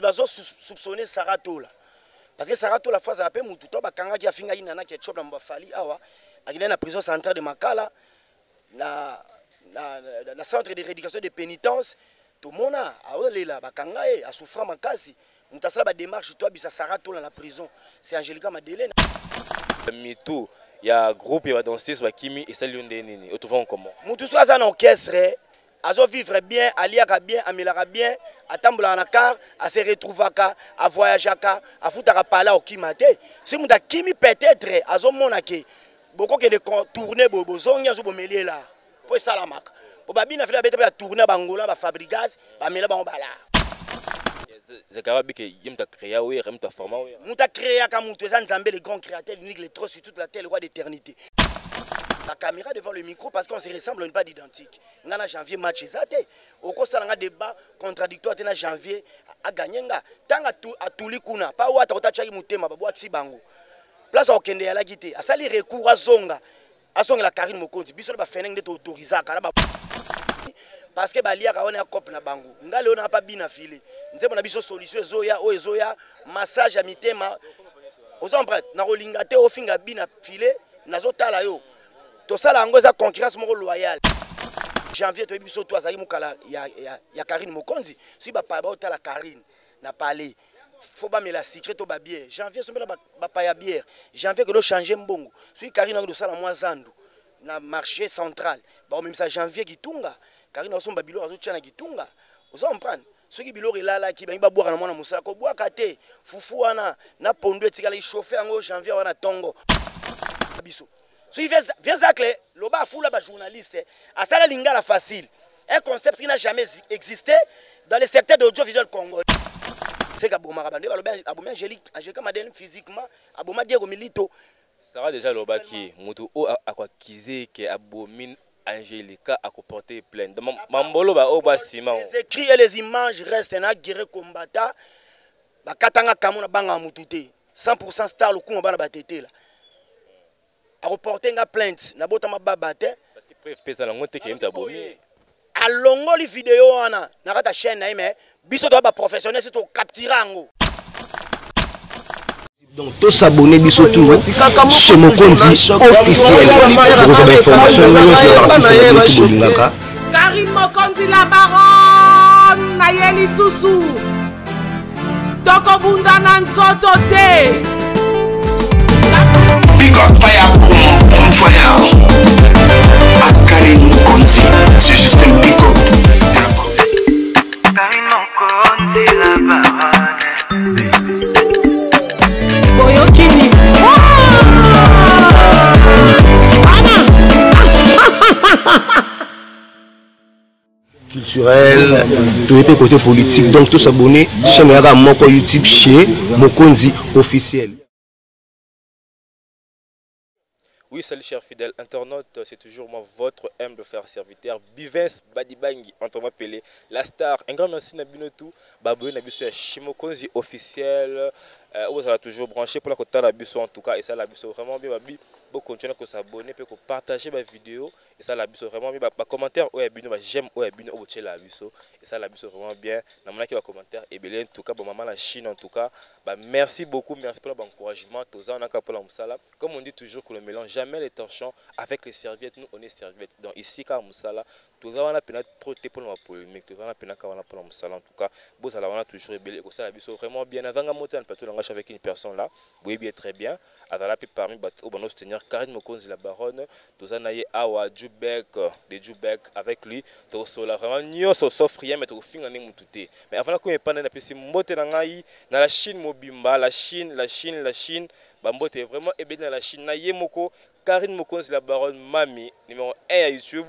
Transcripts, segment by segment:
bazo soupçonner Saratola parce que Saratola fois ça appelle mutu to bakanga ki afinga inana ki chop na mbafali awa akina na prison centrale de Makala na centre de rééducation de pénitence tout mona aolela bakanga a souffrir makasi mutasala ba démarche to bisa Saratola na prison c'est Angelica Madeleine mitu ya groupe ya danseuses bakimi et salut nini autrement comment mutu so aza na orchestre azo vivre bien aliaka bien amelaka bien atambola na car a se retrouvaka a voyageaka a futaka pala okimate si muta kimi peut-être azo monake boko ke de tourner bozongi azo bomelela po salamaka po babina fela bete ba tourner bangola ba fabricage ba mela bango bala zakara bike yimta créer oui remta forma oui muta créer ka mutu eza nzambe le grand créateur unique le trop sur toute la terre le roi d'éternité. La caméra devant le micro parce qu'on se ressemble, on n'est pas identique. On a janvier match exacté. Au cours d'un débat contradictoire, on a janvier à gagner. Tant à tout les coups, pas où à t'attacher mutema, pas où bango. Place au Kende à la guité. À ça les recours à Zonga, la Karine Mokonzi. Bisous la feneng de autorisé à Karaba. Parce que balia ka on a cop na bango. Ngale on a pas bien affilé. Nous avons biso solution zoya o zoya massage à mitema. Aux empreintes na rolingate au finga bien affilé nazo tala yo. Tout ça là ngoza concurrence moko loyale. Janvier to biso to azali mukala ya Karine Mokonzi. Si ba pa ba otala Karine na parler. Faut pas me la secret to ba bière. Janvier so ba pa ya bière. Janvier que do changer mbongo. Si Karine ngo do sala mwa zandu na marché central. Ba même ça janvier kitunga. Karine osomba bilo azo tchana kitunga. Ozo comprendre. Ceux qui bilo relala ki ba boire na mwana musala ko boire kate. Fufu wana na pondo etikala chauffer ngo janvier wana tongo. Biso. Si viens à clé, le bas fou là journaliste, à ça la lingala facile. Un concept qui n'a jamais existé dans le secteur de l'audiovisuel congolais. C'est qu'Abouma Rabande, Abouma Angélique, Angélica Madeleine physiquement, Abouma Diego Milito. Ça va déjà le bas qui, Moutou, à quoi qu'ils que Abomine Angélica a comporté plainte. Mambolo va au bas ciment. Les écrits et les images restent un guerrier combattant. Bakatanga Kamuna Banga Moutouté. 100% star le coup en bas de là. A reporter une plainte na bota mababate parce que preuve pesa la ngote ki mta bomi a longo li vidéo wana na kata chaîne na mais biso to ba professionnel c'est to capturango donc tous s'abonner biso tout chez Mokonzi officiel pour avoir information Karine Mokonzi la baronne na yeli susu toko bunda na nzoto te. Fire, boom, fire. Karine Mokonzi, c'est juste un big up. Karine Mokonzi, la baronne. Boyokini. Culturel, tout était côté politique, donc tous s'abonner chaîne Moko YouTube chez Mokonzi officiel. Oui, salut chers fidèles internautes, c'est toujours moi, votre humble frère serviteur, Bivens Badibangi, on va appeler la star. Un grand merci à Binotou, Baboui Nabiso chez Mokonzi officiel. Vous allez toujours branché pour la côté de la biso en tout cas, et ça la biso vraiment bien, Babi. Vous continuez à s'abonner, pour partager ma vidéo, et ça la biso vraiment bien. Bah commentaire, j'aime, la biso, et ça la biso vraiment bien. Dans mon qui va commentaire, et bien en tout cas, bon maman la Chine en tout cas, bah merci beaucoup, merci pour l'encouragement. Tout ça on a qu'à pour la comme on dit toujours que le mélange jamais les torchons avec les serviettes, nous on est serviettes. Donc ici quand Moussala, tout ça on a peine trop de pour la polémique, tout ça on a peine pour la Moussala en tout cas, bon ça on a toujours ébélé, ça la biso vraiment bien. Avant de monter un plateau avec une personne là, oui bien très bien. Alors là parmi au bon tenir Karine Mokonzi la baronne, tout ça naïe awa Djoubek, de Djoubek avec lui, tout ça là vraiment nio sauf rien mais tout fin en est mais avant qu'on ait pas n'a pas si monter dans la Chine mobimba, la Chine, bambote vraiment ébélé dans la Chine naïe moko Karine Mokonzi la baronne mami numéro 1 à YouTube.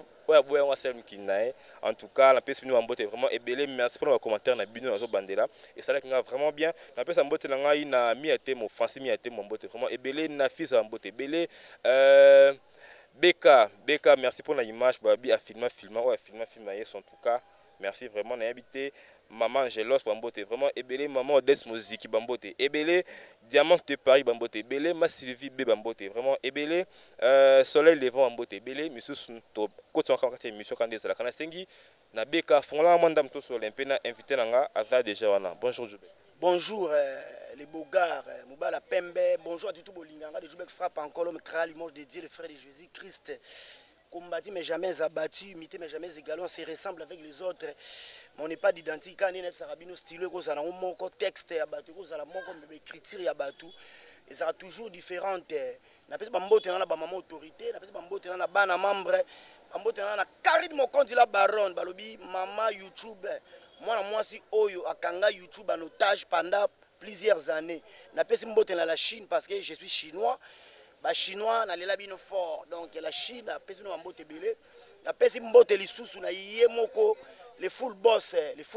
En tout cas, la pièce nous embote vraiment ébélé. Merci pour les commentaires na bino nazo bandela et ça là qui vraiment bien. La pièce embote na ngai na miate mo fancy miate mo embote vraiment ébélé na fils embote ébélé. Beka, merci pour l'image babi a filmé en tout cas. Merci vraiment na habité maman Angelos bambote vraiment ébélé maman Odès Moziki bambote ébélé Diamant de Paris bambote ébélé ma Sylvie B bambote vraiment ébélé Soleil Levant bambote ébélé monsieur to côté encore quand émission quand des la kana sengi na beka fond là mandam to sur l'impe na invité nanga aza déjà wana bonjour Joubek. bonjour les beaux gars, Moubala Pembe, bonjour à tout Bolinganga, des joueurs qui frappent encore l'homme créa l'image de Dieu, le frère de Jésus-Christ. Combattu mais jamais abattu, imité mais jamais égalé, on se ressemble avec les autres, mais on n'est pas d'identique. Quand on est sarabino stylé, on a un texte abattu, on a un écriture abattu, et ça sera toujours différente. On a pas de maman autorité, on a pas de bana membre, on a pas Karine Mokonzi la baronne, balobi maman YouTube. Moi si Oyo akanga YouTube en otage pendant plusieurs années. Na pesi mbote na la Chine parce que je suis chinois. Ba chinois na lela bino fort. Donc la Chine na pesi no mbote belé. Na pesi mbote lisusu na yé moko le full boss,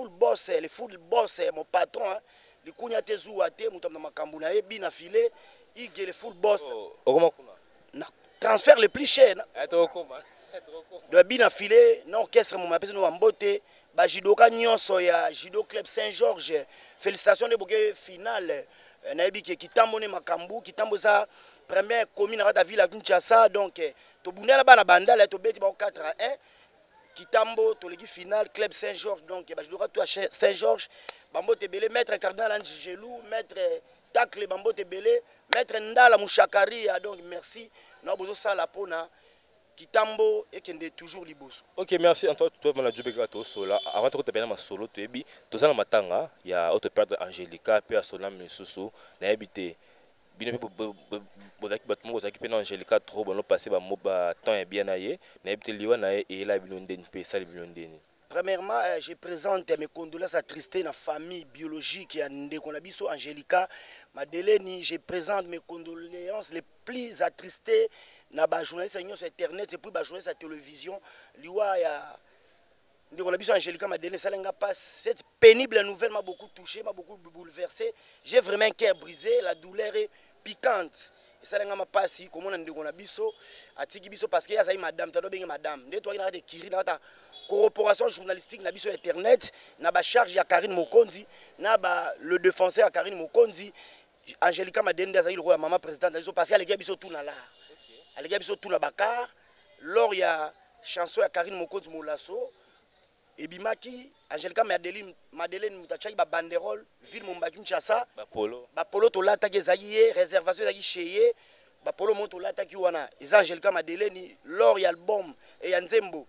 mon patron hein. Le kunya tezu ate mutam na makambu na yebi na filé, ige le full boss. Okoma kuna. Na transfert le plus cher. Okoma. De bina filé, na orchestre mon pesi no mbote. Ba judoka nyonso ya judo club Saint-Georges, félicitations de bouquet final na yebi ke kitambo ne makambu kitambo za première commune à la ville à Kinshasa, donc to bundela bana bandala to beti ba 4-1 kitambo to legi final club Saint-Georges, donc ba judoka to Saint-Georges bambo te belé maître cardinal Angelou, maître tacle bambo te belé maître Ndala Mouchakaria, donc merci na bozo sala pona Kitambo et kende toujours liboso. Ok, merci Antoine, toi mon adjoint gato sola. Avant de te ma solo tu ebi, to za na matanga ya auto perdre Angelica pe asola misusu na ebité. Bino pe bodaki batmo bozaki pe na Angelica trop bon passer ba moba temps bien aye, na ebité liwa na e la bilondeni pe sali bilondeni. Premièrement, je présente mes condoléances attristées à la famille biologique et Ndeko Nabiso Angelica Madeleine. Je présente mes condoléances les plus attristées na ba journaliste sur internet et puis ba journaliste à télévision liwa ya Ndeko Nabiso Angelica Madeleine salenga pas cette pénible nouvelle m'a beaucoup touché, m'a beaucoup bouleversé. J'ai vraiment un cœur brisé, la douleur est piquante. Et ça n'a pas si comment on Ndeko Nabiso atiki biso parce que ya ça madame ta do bengi madame. Ndé toi ina te kiri na ta corporation journalistique na biso internet na ba charge ya Karine Mokonzi na ba le défenseur Karine Mokonzi Angelica Madeleine d'azaï le roi maman présidente parce qu'elle est biso tout na la elle est biso tout na bakar lors il y a chanson ya Karine Mokonzi Molasso et bimaki Angelica Madeleine mutachaki ba banderole ville Mombaki Kinshasa ba polo to lata kezayi réservation zayi cheye ba polo monto lata ki wana isa Angelica Madeleine lors il y a album et ya Nzembo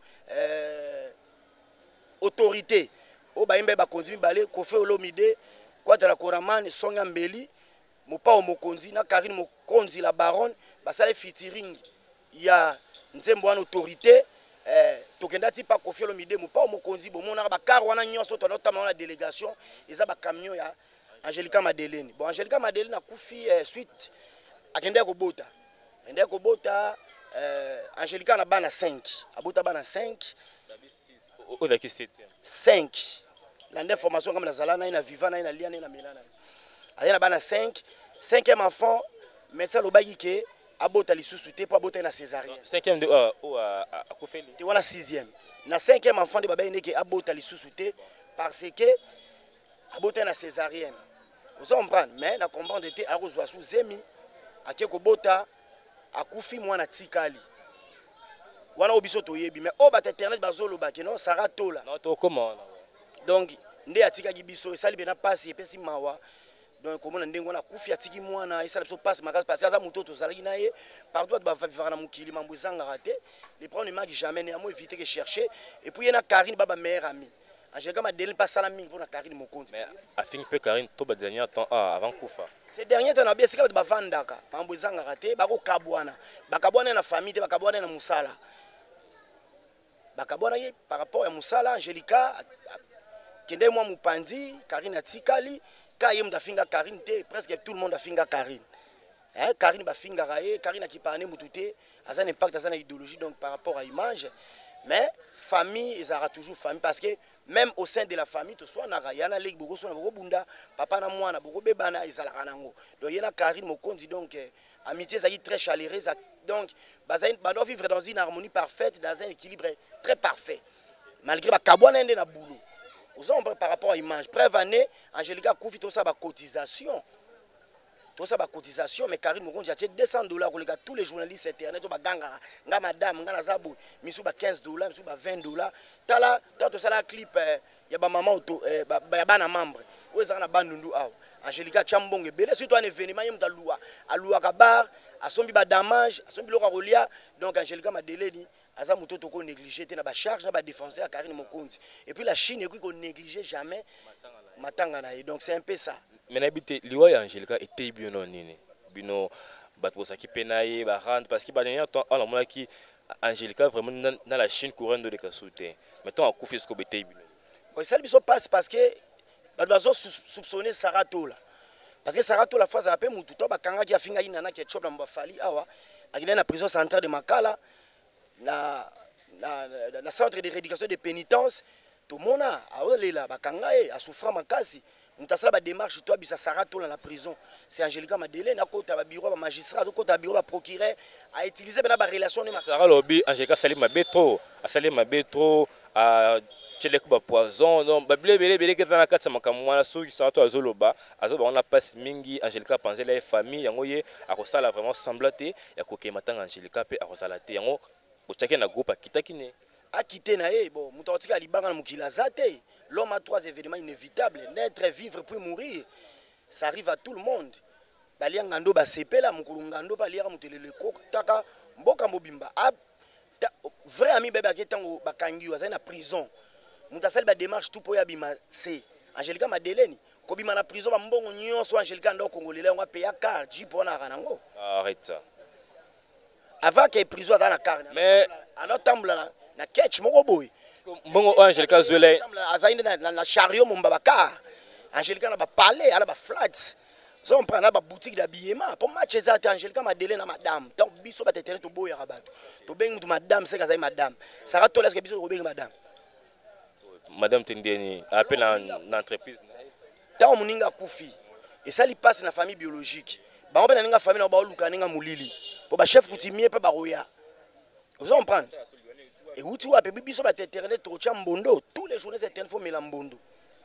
autorité o ba imbe ba konzi balé Kofi Olomide Kwatara Koraman Songa Mbeli mopa Mokonzi na Karine Mokonzi la baronne basale featuring ya Nzembo en autorité tokenda ti pa Kofi Olomide mopa Mokonzi bomona ba car wana nyonso to notamment la délégation eza ba camion ya Angelica Madeleine. Bon Angelica Madeleine a kufi suite akende ko bota Angelica na bana 5 abota bana 5 Odaki 5 l'information comme la zalana ina vivana ina liana ina melana ayana bana 5e enfant médecin lobaki ke abota lisusu te po abota na césarienne 5e de akufeli te wana 6e na 5e enfant de baba ineke abota lisusu te parce que abota na césarienne vous comprenez mais la comprendre était arozwa sous zemi akeko bota akufi mwana tikali wana obiso toyebi mais o bata internet bazolo ba non sara tola non to comment donc nde atikaki biso esali bena pasi epesi mawa donc komona ndengo na kufi atiki mwana esala biso passe makasi parce que aza muto tozalaki na ye partout ba vivre na mukili mambo ezanga raté les prendre ne manque jamais ne amo éviter que chercher et puis na Karine baba meilleur ami Angelica Madeleine pas sala mingi pour na Karine Mokonzi mais a fini pe Karine to ba dernier temps avant kufa ces derniers temps na bien c'est que ba vandaka mambo ezanga raté bako kabwana na famille te bakabwana na musala bakabwana ye par rapport à musala Angelica kende moi mupandi Karine atikali ka yem da finga Karine te presque tout le monde a finga Karine Karine ba finga raé Karine akipane mutute asa un impact asa na idéologie donc par rapport à image mais famille ils aura toujours famille parce que même au sein de la famille to soit na rayana leki boko so na boko bunda papa na mwana boko bebana izala kanango donc yena Karine Mokonzi donc amitié ça très chaleureuse donc doit vivre dans une harmonie parfaite dans un équilibre très parfait malgré ba kabwana ende na boulot aux hommes par rapport à l'image. Preuve année, Angelica Koufi, tout ça, cotisation. Tout ça, cotisation. Mais Karine Mokonzi, j'ai $200 pour les gars, tous les journalistes internet, nga madame, nga nazabou, misou $15, misou $20. Tala, tout ça, la clip, y a ba maman, y a ba na membre. Où est-ce qu'on a bandundu? Angelica Chambonge belé surtout un événement yem ta loi alua kabar asombi ba damage asombi loka rolia donc Angelica Madeleni aza muto to ko négliger te na ba charge na ba défenseur à Karine Mokonzi et puis la Chine et ko négliger jamais matanga na donc c'est un peu ça mais n'habite liwa ya Angelica était bien non nini bino bato qui penaye ba rendre parce que ba dernier temps on a mona qui Angelica vraiment dans la Chine courant de kasouté maintenant à koufi ce ko betay bino ko ça biso passe parce que bazo soupçonner Sarato là parce que Sarato la fois ça appelle mutu to bakanga ki afinga ina na ketchup na mbafali awa akina na prison centrale de Makala na centre de rééducation de pénitence tout mona aolela bakanga a souffrir makasi mutasala ba démarche to bisa Sarato la prison c'est Angelica Madeleni na kota ba bureau ba magistrat to kota bureau ba procureur a utiliser bena ba relation ne Sarah lobby Angelica sali mabetro asali mabetro a tchelek ba poison non ba belé que dans la katsa makamwa so qui Sarato azoloba azoba on a passe mingi Angelica penser la famille yango ye akosala vraiment semblaté ya kokemata Angelica pe akosalate yango ochake na groupe akitakine a quitté na bon mutotika libanga na mukila zate l'homme a 3 événements inévitables naître vivre puis mourir ça arrive à tout le monde balia ngando ba sepela mukulu ngando balia mutelele taka mboka mobimba vrai ami bébé aketango bakangi wa na prison mutasali ba démarche tout pour yabima c'est Angelica Madeleni ko bima na prison ba mbongo nyonso Angelica ndo congolais on va payer car ji pour na ranango arrête ça avant que prison à la car mais alors tambla na catch moko boy mbongo Angelica Zwele azainde na chariot mombabaka Angelica na ba palais ala ba flats on prend na ba boutique d'habillement pour match ezate Angelica Madeleni na madame donc biso ba tetene to boya rabato to bengi to madame c'est ka madame Sarato est-ce que biso ko bengi madame madame Tendeni appelle en entreprise tant moninga kufi et ça li passe na famille biologique ba on na famille na ba luka ninga mulili pour ba chef coutumier pe ba roya vous comprenez et où tu vois pe biso ba internet to cha mbondo tous les journées c'est info mela mbondo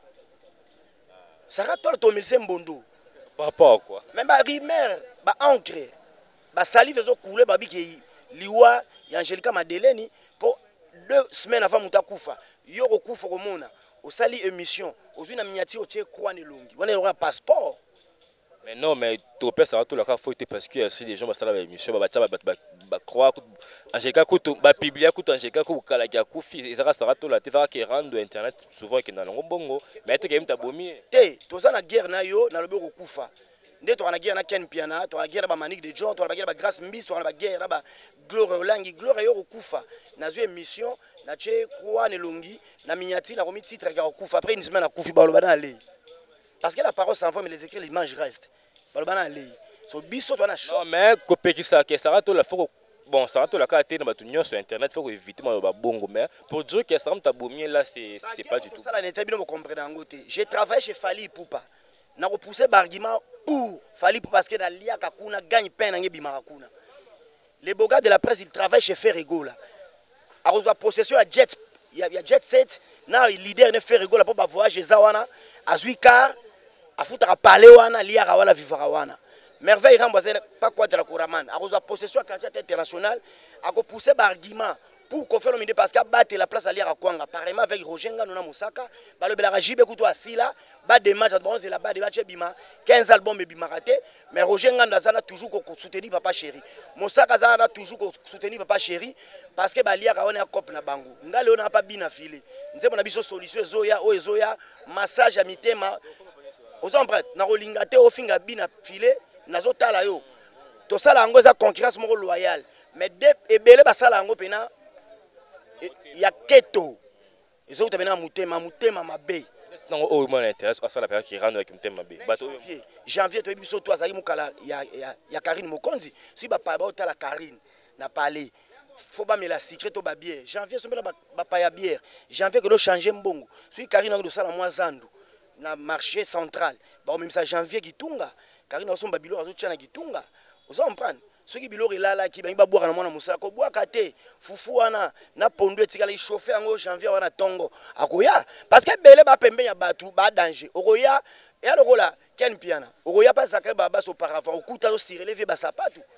Sarato to milse mbondo par rapport à quoi même ba rimer ba encre ba salive zo couler ba biki liwa ya Angelica Madeleni pour 2 semaines avant mutakufa yo okufa komona osali émission ozuna miniature tie kwa ne longi wana un passeport mais non mais to pesa Sarato la ka faut parce que si les gens ba sala émission ba croire Angelica kutu ba publier kutu Angelica ko kala ya kufi ezaka Sarato la teva qui rendre internet souvent que na longo bongo mais te kemta bomi te toza na guerre na yo na loboko kufa nde to na guerre na Ken Piana to na guerre ba Manique de John to na guerre ba Grâce Mbis to na ba guerre ba Gloire Olangi Gloire yo kufa na zo émission na che kwa ne longi na miniature na komi titre ya kufa après une semaine na kufi ba lobana aller parce que la parole s'envoie mais les écrits l'image reste ba lobana aller so biso to na non mais kopekisa ke Sarato la faut bon Sarato la ka te na batu sur internet faut éviter ba bongo mais pour dire que Sarato ta bomien là c'est pas du tout ça la n'était bien me comprendre en côté j'ai travaillé chez Fali Poupa na repousser argument pour Fali parce que na lia kakuna gagne peine ngi bimarakuna les beaux gars de la presse ils travaillent chez Ferrego là a reçoit possession à jet il y a jet set na leader ne Ferrego là pour ba voyage zawana azui car a futa parler wana lia ka wala vivra wana merveille ramboise pas quoi de la Koraman a reçoit possession à quartier international a ko pousser ba argument pour qu'on fasse le midi parce qu'à battre la place à l'Ira Kwanga pareillement avec Roger Nga Nona Moussaka ba le bela jibe kuto asila ba des matchs bronze la ba des matchs bima 15 albums bima raté mais Roger Nga Ndazana toujours ko soutenir papa chéri Moussaka zana toujours ko soutenir papa chéri parce que ba l'Ira on a cop na bango ngale on a pas bina filé nzebo na biso solution zoya o ezoya massage à mitema aux empreintes na rolinga te ofinga bina filé nazo tala yo to sala ngo za concurrence moko loyal mais de ebele ba sala ngo pena ya keto ezo utabena mutema mabe non oh moi m'intéresse à ça la période qui rend avec mutema mabe bato janvier to biso to azali mukala ya Karine Mokonzi si ba pa ba otala Karine na parler faut ba mela secret to ba bière janvier sombela ba pa ya bière janvier que do changer mbongo si Karine ngo sala moi zandu na marché central ba même ça janvier kitunga Karine osomba bilo azo tchana kitunga ozo comprendre soki biloko elala ki bangi babwaka na mwana mosala ko bwaka te fufu wana na pondu etikala chauffer yango janvier wana tongo akoya parce que bele ba pembe ya batu ba danger okoya ya lokola Ken Piana okoya pas zakay baba so auparavant okuta zo sirele vie ba sapatu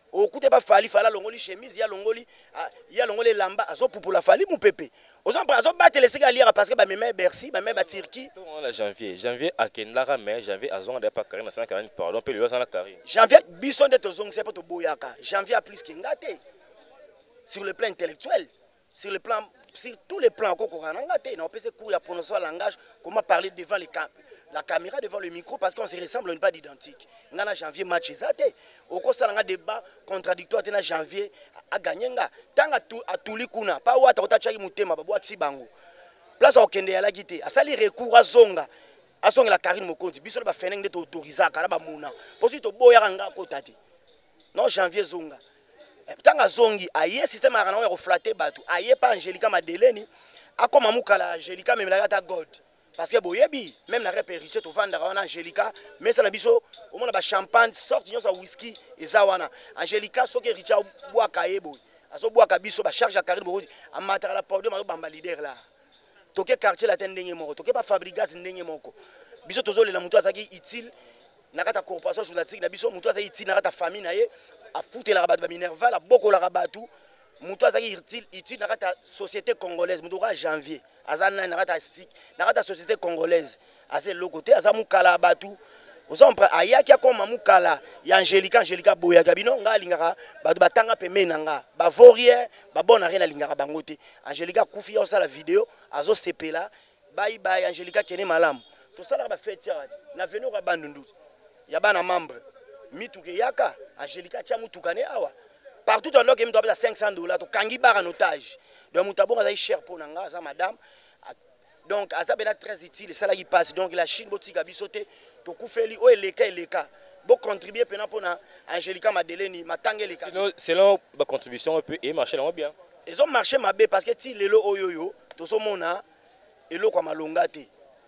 okute ba fali fala longoli chemise ya longoli lamba azo pupula fali mu pepe azo battre les siga lire parce que ba meme Bercy ba meme ba Turquie on a janvier à Kendara mais janvier à zonga de pas carré na 140 pardon pe le sana carré janvier bison de tozong c'est pas to boyaka janvier a plus que ngate sur le plan intellectuel sur tous les plans koko ngate na opese cours ya prononcer langage comment parler devant la caméra devant le micro parce qu'on se ressemble, on n'est pas identique. Ngana janvier match ezate. Au costa langa débat contradictoire tena janvier a gagné nga. Tanga a tuli kuna. Pa wa ta chaki mutema ba boati bango. Place au kende ya la gité. Asali recours a zonga. A zonga la Karine Mokonzi. Biso ba feneng de autoriser kala ba muna. Posi to boya nga ko tati. Non janvier zonga. Tanga zongi aye système a kana reflater batu. Aye pa Angelica Madeleni. A koma mukala Angelica même la ta God. Parce que boyebi même la rep héritier to vendre wana Angelica mais ça na biso au monde ba champagne sorti nyosa whisky eza wana Angelica soki héritier boa kayebo azo boa ka biso ba charge à Karine Mokonzi amatara la podium ma bamba leader là toke quartier la tendenge moko toke ba fabrigas ndenge moko biso tozole la mutu azaki utile nakata corporation journalistique na biso mutu azaki utile nakata famille na ye a foutre la rabat ba Minerva la boko la rabatu mutu azaki utile nakata société congolaise mutu ka janvier azana nakata société congolaise assez le côté azamu kala batu ozompre ayaki akoma mukala ya Angelica boya kabino nga lingaka batu batanga peme nanga ba vorie ba bona rien lingaka bangote Angelica kufi ya osala vidéo azo sepela bye bye Angelica kene malamu to sala ba fête na venu ka bandundu ya bana membre mituke yaka Angelica tia mutukane awa partout en loke mto $500 to kangi bara notage donc mutabonga za cher pour nanga za madame donc ça bena très utile ça là qui passe donc la Chine botika bisoté to kufeli o eleka bo contribuer pena pona Angelica Madeleni matangé les selon ba contribution un peu et marché là bien ils ont marché mabé parce que ti lelo oyoyo to so mona elo kwa malonga te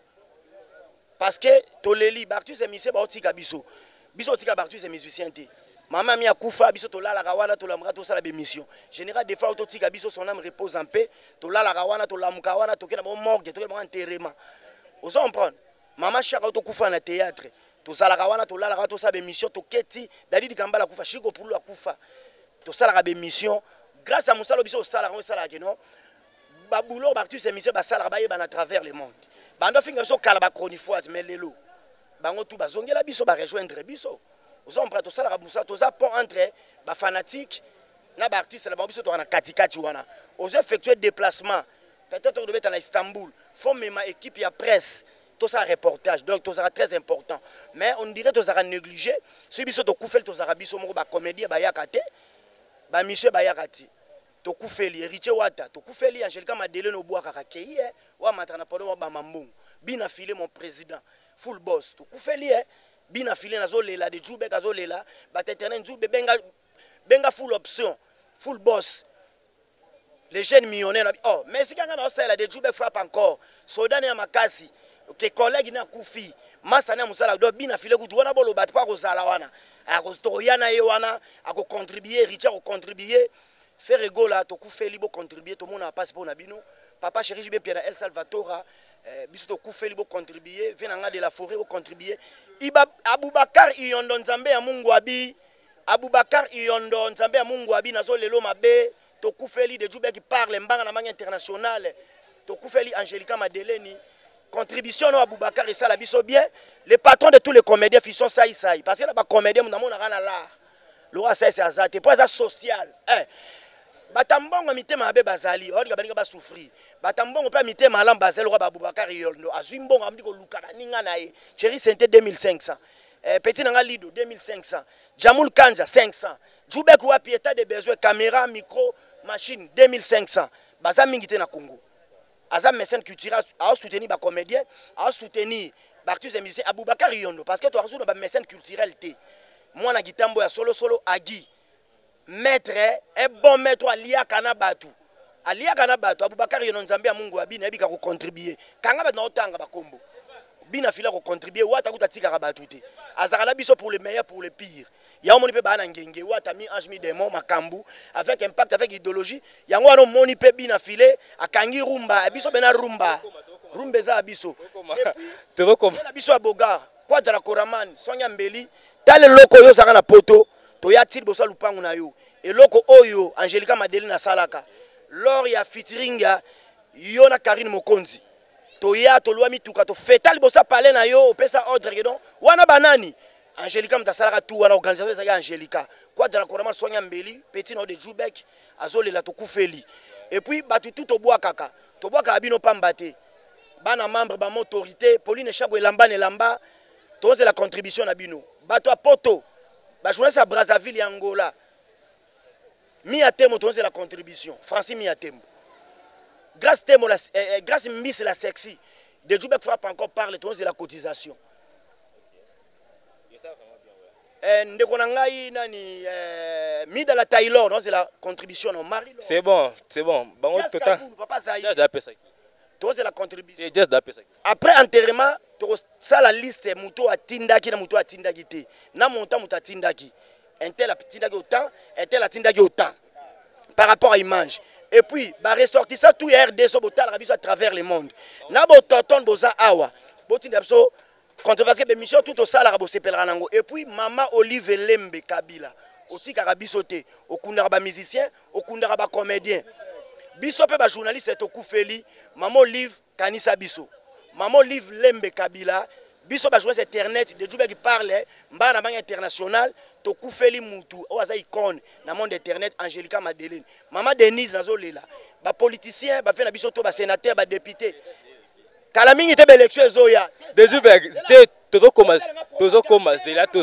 parce que to leli Bartus et Michel ba otika biso tika Bartus et musicien te maman mi akufa biso to lala kawana to lamra to sala be mission général des fois to tika biso son âme repose en paix to lala kawana to lamuka wana to kena morgue to kena enterrement vous comprenez maman chaka to kufa na théâtre to sala kawana to lala to sala be mission to keti David Kambala kufa shiko pulu akufa to sala be mission grâce à musalo biso sala ke non babulo Bartus et Michel ba sala ba yeba na travers le monde bando finga biso kala ba chronifoise mais lelo bango tout bazongela biso ba rejoindre biso. Nous sommes prêts à la pont entre les fanatiques et les artistes. Nous effectuer des déplacements. Peut-être qu'on devait être à Istanbul. Il faut même une équipe et la presse. Tout ça reportage. Donc tout ça très important. Mais on dirait que tout ça négligé. Si vous avez fait tout ça, vous avez comédie, vous avez monsieur Bayakati. Tu as fait l'héritier Wata. Tu as fait Angelica Madeleni au bois Kakakei. Tu as fait mon président. Full boss. Tu as fait bina filé nazo lela de Djoubek azo lela batetenen Djoubek benga full option full boss les jeunes millionnaires oh mais si kanga na osala de Djoubek frappe encore Sodane ya makasi que collègue na kufi masana musala do bina filé kutu wana bolo bat pa kozala wana a kostoyana ye wana a ko contribuer Richard ko contribuer faire rigola to kufeli bo contribuer to mona passe pour na bino papa chéri jibe Pierre El Salvatore biso kufeli bo contribuer venanga de la forêt bo contribuer iba Aboubakar Iyondo Nzambe ya Mungu abi Aboubakar Iyondo Nzambe ya Mungu abi nazo lelo mabe to kufeli de Djoubek qui parle mbanga na manga international to kufeli Angelica Madeleni contribution no Aboubakar et ça la biso bien les patrons de tous les comédiens fissons ça parce que la comédien na mona kana la Laura ça c'est azate pas ça social batambongo mitema abe bazali odi kabaninga ba souffrir batambongo pa mitema alam bazali roi Aboubakar Iyondo azumbongo amdi ko luka ninga na ye Chéri Sente 2500 petit nanga Lido 2500 Jamoul Kanja 500 Djoubek wa pieta de besoin caméra micro machine 2500 baza mingi te na Congo azam mécène culturel a soutenir ba comédien a soutenir Bartus et musicien Aboubakar Iyondo parce que toi reçu ba mécène culturel te moi na gitambo ya solo agi maître est bon maître alia kana batu Aboubakar Iyondo Nzambe ya Mungu abi na bika ko contribuer kanga ba na otanga ba kombo bina fila ko contribuer wata kuta tika batu te azakala biso pour le meilleur pour le pire ya omoni pe ba na ngenge wata mi ange mi démon makambu avec impact avec idéologie yango wana moni pe bina file akangi rumba biso bena rumba za biso et puis na biso aboga quadra koraman sonya mbeli tale loko yo saka na poto toya til boso lupangu na yo eloko oyo Angelica Madeline asalaka lors ya featuring ya yo na Karine Mokonzi toya tolwa mituka to feta libosa pale na yo opesa ordre ke don wana banani Angelica mtasalaka tu wana organisation ezaka Angelica kwa de la corama sonya mbeli petit no de Jubek azolela to kufeli et puis batu tout obwa kaka bino pambate bana membre ba autorité Pauline Chabwe lamba ne lamba toze la contribution na bino bato a poto ba journaliste à Brazzaville et Angola mi a temo toze la contribution Francis mi a temo grâce temo la grâce Miss la sexy de Jubek frappe encore parle toze la cotisation ndeko na ngai nani mi de la Taylor non c'est la contribution non mari c'est bon bango total déjà pesa toze la contribution déjà pesa après enterrement to ça la liste muto atindaki na muto atindaki te na monta muto atindaki intel atindaki autant intel atindaki autant par rapport à image et puis ba ressortir ça tout RD so botal rabiso à travers le monde na bo toton boza awa botinda biso contre parce que des missions tout au salaire bo sepelra nango et puis maman Olive Lembe Kabila otika rabiso te okundara ba musicien okundara ba comédien biso pe ba journaliste to kufeli maman Olive kanisa biso maman Olive Lembe Kabila biso ba journaliste internet de Jubek qui parle mbana bang international to kufeli mutu oza icône na monde internet Angelica Madeline maman Denise nazolela ba politicien ba fait na biso to ba sénateur ba député kala mingi te élection zoya de Jubek te tozokoma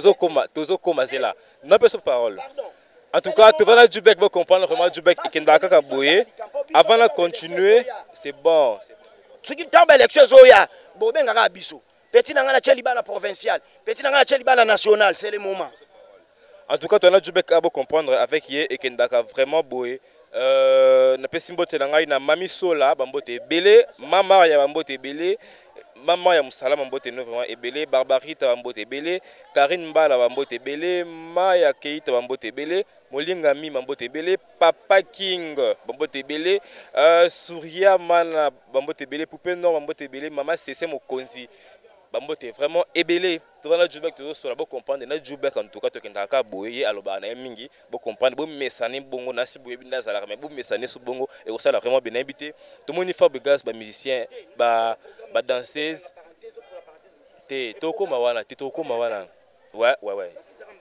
zela non pas parole en tout cas tu vas la Jubek va comprendre vraiment Jubek et kendaka ka boye avant de continuer c'est bon ce qui tombe élection zoya bobenga ka biso petit nanga na cheli bana provincial petit nanga na cheli bana national c'est le moment en tout cas tu as Jubek à comprendre avec ye et kendaka vraiment boye na pesimbote na ngai na mami sola bambote ebele mama ya bambote ebele mama ya musala bambote no vraiment ebele barbarita bambote ebele Karine Mbala bambote ebele Maya Keita bambote ebele molinga mi bambote ebele Papa King bambote ebele Souria Mana bambote ebele Poupée Nord bambote ebele Mama Cessé Mokonzi bambote vraiment ebele to na Jubek to so la bo comprendre na Jubek en tout cas to kenda ka boye aloba na mingi bo comprendre bo mesane bongo na si boye binda zala mais bo mesane so bongo et ko sala vraiment bien invité to moni Fabregas ba musicien ba danseuse te to ko mawana ouais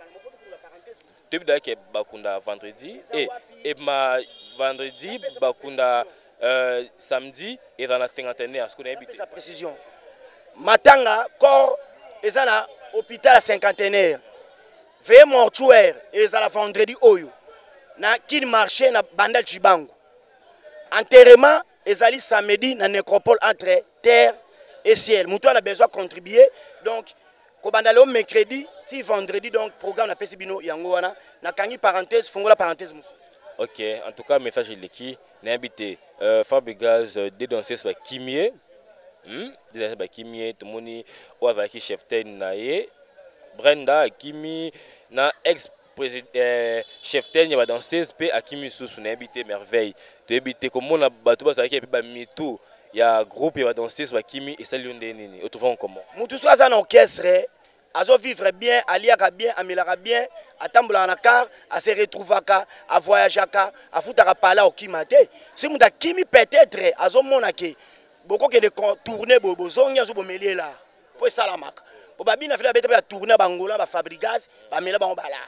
depuis d'ailleurs que bakunda vendredi et ma vendredi bakunda samedi et dans la cinquantenaire ce qu'on a invité sa précision matanga corps ezala hôpital à cinquantenaire veille mortuaire ezala vendredi oyo na kin marché na bandal Chibangu enterrement ezali samedi na nécropole entre terre et ciel muto a besoin de contribuer donc ko bandalo mercredi ti vendredi donc programme na pesibino yango wana na kangi parenthèse fongola parenthèse musu. OK en tout cas message leki na invité Fabregas de danser sur Kimie déjà ba Kimie to moni o avec chef ten na ye Brenda Kimi na ex président chef ten ya danseuse pe Akimi Susu na invité merveille to invité comme on a bato ba avec ba mitou ya groupe ya danseuse ba Kimi et ça lionde nini o trouve comment mutu so azana orchestre azo vivre bien aliaka bien amelaka bien atambola na car a se retrouvaka a voyageaka a futaka pala okimate si muta Kimi peut-être azo monake beaucoup que de tourner bozongi azo bomelie là pour salamaka po babina fela bete ba tourner bangola ba Fabregas ba mela ba bala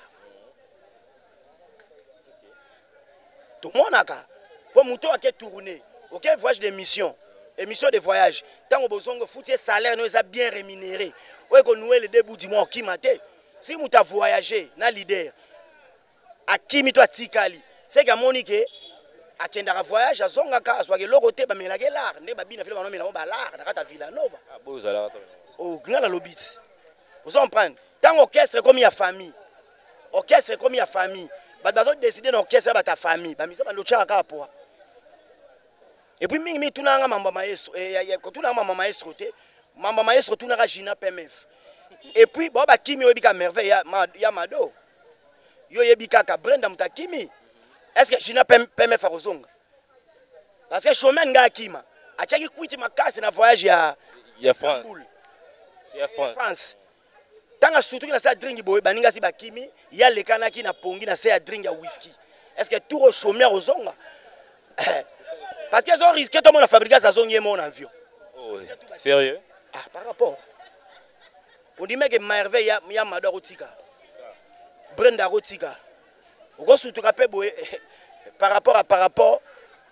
tout monaka po muto ake tourner OK voyage de mission émission de voyage tant bozongo fouti salaire nous a bien rémunéré ouais ko nouer le début du mois qui maté si muta voyager na leader akimi to atikali c'est que monique akendaka voyage azongaka azwaki lokote bamelaki lar nde babina fele banomela ba lar na kata Villanova bozala o ngala lobiti vous comprenez tant orchestre comme ya famille orchestre comme ya famille ba bazo décider na orchestre ba ta famille ba misa bando chaka po et puis mingi tunanga mamba maestro ko tunanga mamba maestro te mamba maestro tunanga Gina PMF et puis ba Kimi oyebika merveille ya mado yo yebika ka Brenda mutakimi. Est-ce que Gina PMF a rozonga parce que chemin nga Kima achaki kuiti makasi na voyage ya France tanga surtout na sa drink boy baninga si bakimi ya lekana ki na pongi na sa drink ya whisky. Est-ce que tout au chômeur aux onga parce qu'ils ont risqué tout le monde à fabriquer sa zone mon avion. Oh, sérieux? Ah, par rapport. On dit que merveille ya Mado Rotika. Brenda Rotika. On va surtout rappeler par rapport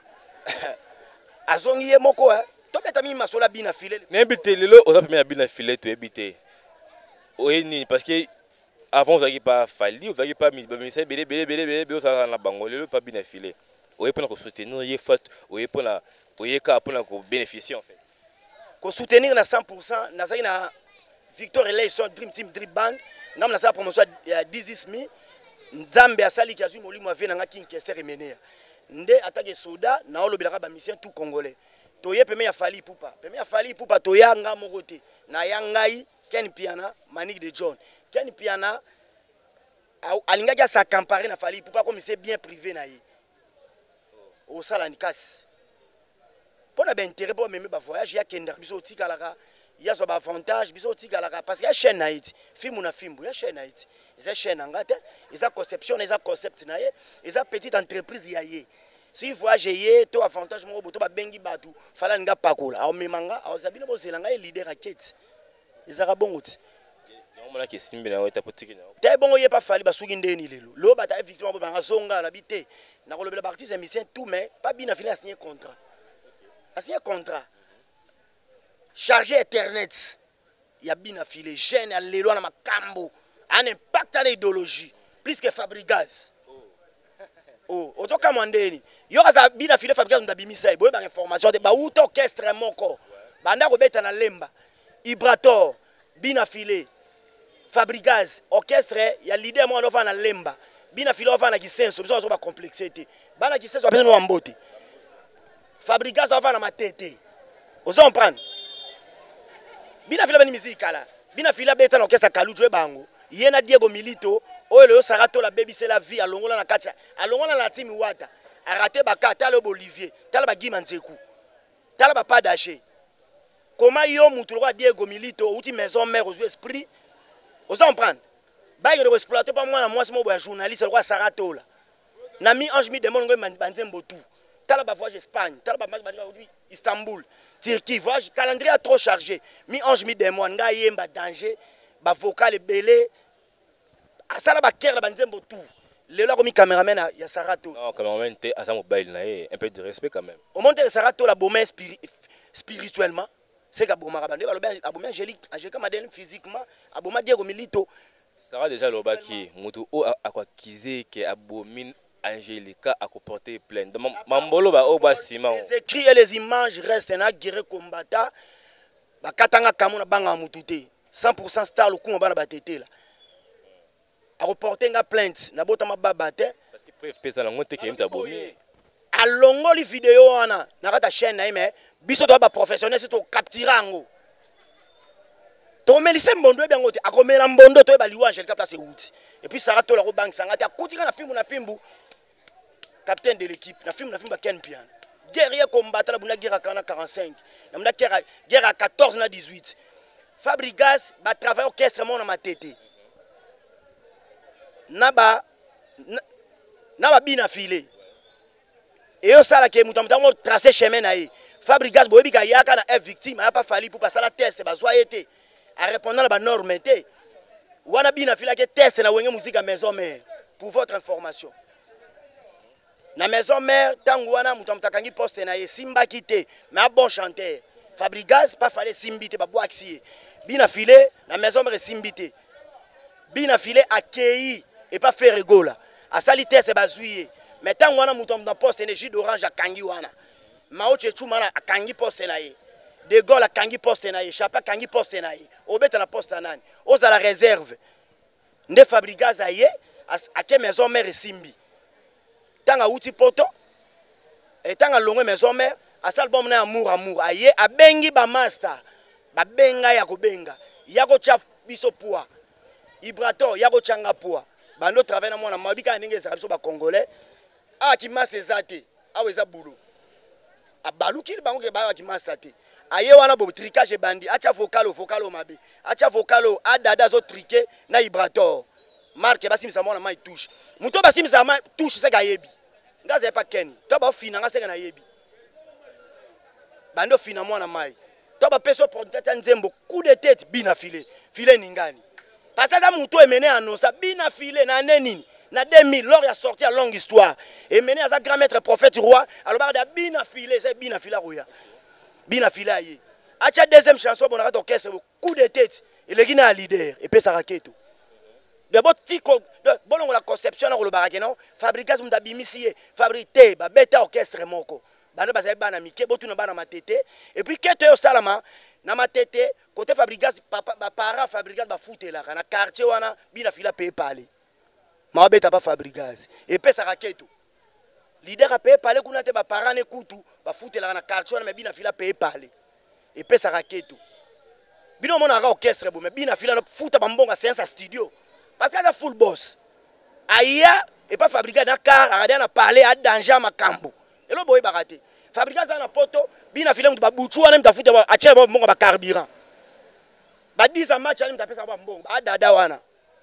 à zone mon quoi. Toi tu as mis ma sola bina filet. N'habitez le on a mis la bina filet tu habiter. Oui, parce que avant vous n'aviez pas fallu, vous n'aviez pas mis belé vous avez la bangole pas bien affilé. Vous pour soutenir les fautes, vous pour bénéficier en fait. Pour soutenir na 100%, na Victor Eleison Dream Team Drip Band, nous na sa promotion à 10 000. Nzambe asali ki azui molimo avena nga Kinshasa remenea. Nde attaque soda na olobelaka ba mission tout congolais. Toye peme ya Fali Pupa. Peme ya Fali Pupa toya nga mokote. Na yangai Ken Piana, Manique de John. Ken Piana, alingaki a sa comparer na Fali Pupa comme c'est bien privé na ye. Au Salanikasi. Pour na ben intérêt pour même ba voyage ya kenda biso tikalaka. Ya zo ba avantage biso tikalaka parce que ya chaîne na iti. Film na film, ya chaîne na iti. Eza chaîne ngate, eza conception, eza concept na ye, eza petite entreprise ya ye. Si voyage ye to avantage mo boto ba bengi batu, fala nga pakola. Au memanga, au zabina bo zelanga e leader raquette. Ezaka bongo ti. On a que simbi na weta potiki na. Te bongo ye pa fali basuki ndeni lelo. Lo bata effectivement bo banga songa la bité. Na ko lobela partie émission tout mais pas bien fini à signer contrat. A signer contrat. Chargé internet. Ya bien affilé jeune à lelo na makambo. Un impact à l'idéologie plus que Fabregas. Oh, autant comme ndeni. Yo za bien affilé Fabregas ndabimisa boye ba information de ba outo orchestre moko. Banda ko beta na lemba. Ibrator, bien affilé. Fabregas, orchestre, il y a leader moi on va na lemba. Bien affilé on va na kisenso, besoin on va complexité. Bana kisenso besoin on mbote. Fabregas on va na matete. Vous en prendre. Bien affilé bani musique là. Bien affilé beta na orchestre Kalujo bango. Yena Diego Milito, oyo Sarato la baby c'est la vie à longola na kacha. À longola na team Wata. A raté baka talo Olivier, talo ba Guy Manzeku. Talo ba pas daché. Comment yo mutulwa Diego Milito outi maison mère aux esprits. Vous en prendre. Ba yo exploiter pas moi c'est moi journaliste le roi Sarato là. Na mi ange mi demande banzembo tout. Tala ba voyage Espagne, tala ba aujourd'hui Istanbul, Turquie voyage calendrier trop chargé. Mi ange mi demande nga yemba danger, ba vocal belé. Asala ba kera banzembo tout. Le là comme caméraman ya Sarato. Non, caméraman té à sa mobile na un peu de respect quand même. Au monte Sarato la bombe spirituellement. C'est qu'Aboma Rabande, Aboma Angélique, Angélique Madeleine physiquement, Aboma Diego Milito. Ça va déjà le baki, Moutou a quoi kiser que Abomine Angélica a porté plainte. Mambolo ba au bâtiment. Les écrits et les images restent un guerrier combattant. Ba katanga kamuna banga mutute. 100% star le coup on va la batete là. A reporter une plainte, na bota ma babate. Parce que preuve pesa la monte qui est abomine. A longo li vidéo ana na kata chaîne na mais biso to ba professionnel c'est to capturer ngo to melise mbondo e biango te akomela mbondo to e ba liwa Angelica place route et puis Sarah to la bank sangati akutika na filmu capitaine de l'équipe na film ba Ken Piana guerrier combattant la buna guerre à 45 na buna guerre à 14 na 18 Fabregas ba travail orchestre mon na matete na ba bina filé. Et au sala qui moutamoutamou tracé chemin naïe. Fabregas boyebi ka yaka na F victime a pas fallu pour passer la test ba soit été à répondre à la norme été. Wana bina fila ke test na wenge musique à maison mère pour votre information. Na maison mère tangu wana moutamutakangi poste naïe simba quitté mais un bon chanteur. Fabregas pas fallait simbité ba boaxi. Bina filé na maison mère simbité. Bina filé accueilli et pas faire rigola. A sali test ba zuié. Mais tant qu'on a mouton dans poste énergie d'orange à Kangi wana. Mao Tchouchuma à Kangi poste naïe. De Gaulle à Kangi poste naïe. Chapa Kangi poste naïe. Obet à la poste naïe. Ose à la réserve. Ne Fabregas aïe. À quelle maison mère Simbi. Tant à outil poto. Et tant à longue maison mère. À salbom na amour. Aïe. À bengi ba master. Ba benga ya ko benga. Yako chaf biso poa. Ibrato yako changa poa. Bando travaille na mona mabika ndenge za biso ba congolais. Ah qui m'a césaté. Ah ouais ça boulot. A baluki bango ke ba qui m'a saté. aye wana bo tricage bandi acha vocalo mabe acha vocalo adada zo triquer na vibrator marque basimisa mwana mai touche muto basimisa mai touche seka yebi ngaze pa ken to ba fina nga seka na yebi bando fina mwana mai to ba peso protecteur nzembo coup de tête bina filet ningani parce que muto emene annonce bina filet na neni na 2000 lors ya sorti à longue histoire et mené à sa grand maître prophète roi alors ba da bina filet c'est bina filet roya bina filet aye acha deuxième chanson bon orchestre coup de tête et le gina leader et pesa raketo de bon tiko de bon la conception na lo barake non fabrication mtabimisiye fabriquer ba beta orchestre moko bana ba bana mike botu na bana matete et puis keto yo salama na matete côté fabrication papa ba para fabrication ba foutela na quartier wana bina fila paye parler ma beta pas fabrication et pesa raketo leader a paye parler kuna te ba para ne kutu ba foutela na quartier wana bina fila paye parler et pesa raketo bino mona ra orchestre bo mais bina fila na futa ba mbonga séance studio parce que la full boss aya et pas fabriquer dans car arrêter na parler à danger makambo et lo boy baraté fabriquer ça na poto bina file mtu ba buchu wana mtu afuta ba acha ba mbonga ba carburant ba 10 ans match ali mtu apesa ba mbonga ba dada wana